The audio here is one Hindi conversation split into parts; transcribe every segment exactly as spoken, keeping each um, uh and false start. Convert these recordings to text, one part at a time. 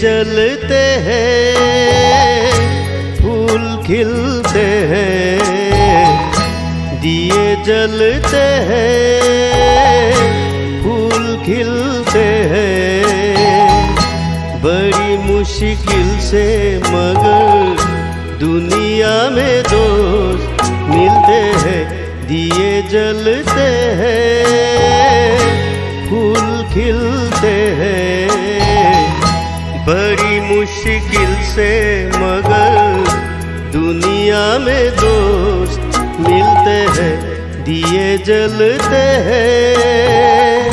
जलते हैं, फूल खिलते हैं, दिए जलते हैं, फूल खिलते हैं। बड़ी मुश्किल से मगर दुनिया में दोस्त मिलते हैं, दिए जलते हैं, फूल खिलते हैं। बड़ी मुश्किल से मगर दुनिया में दोस्त मिलते हैं, दिए जलते हैं।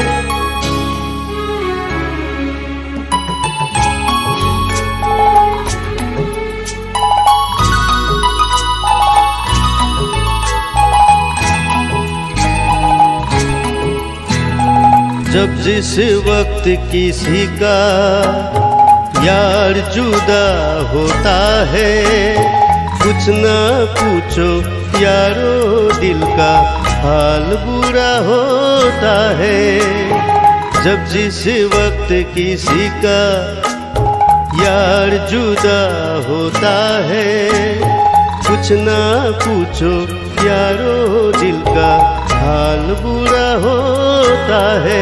जब जिस वक्त किसी का यार जुदा होता है, कुछ ना पूछो यारो दिल का हाल बुरा होता है। जब जिस वक्त किसी का यार जुदा होता है, कुछ ना पूछो यारो दिल का हाल बुरा होता है।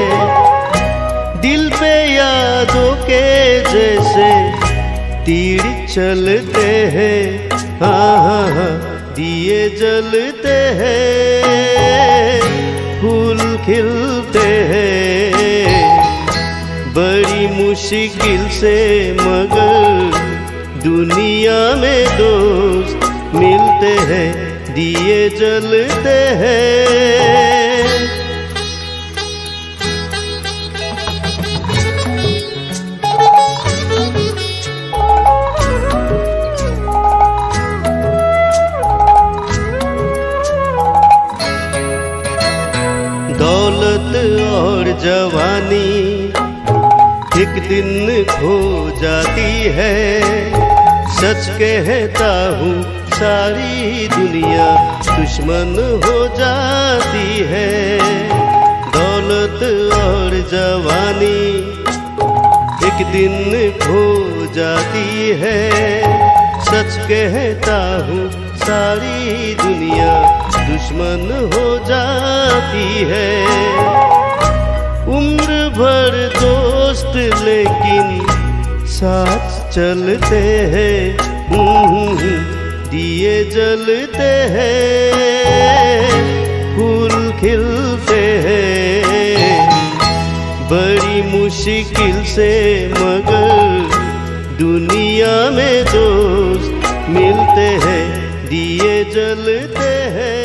दिल पे यादों के जैसे तीर चलते हैं, हाँ हाँ हाँ दिए जलते हैं, फूल खिलते हैं। बड़ी मुश्किल से मगर दुनिया में दोस्त मिलते हैं, दिए जलते हैं। दौलत और जवानी एक दिन खो जाती है, सच कहता हूँ सारी दुनिया दुश्मन हो जाती है। दौलत और जवानी एक दिन खो जाती है, सच कहता हूँ सारी दुनिया दुश्मन हो जाती है। उम्र भर दोस्त लेकिन साथ चलते हैं, दिए जलते हैं, फूल खिलते हैं। बड़ी मुश्किल से मगर दुनिया में दोस्त मिलते हैं, दिए जलते हैं।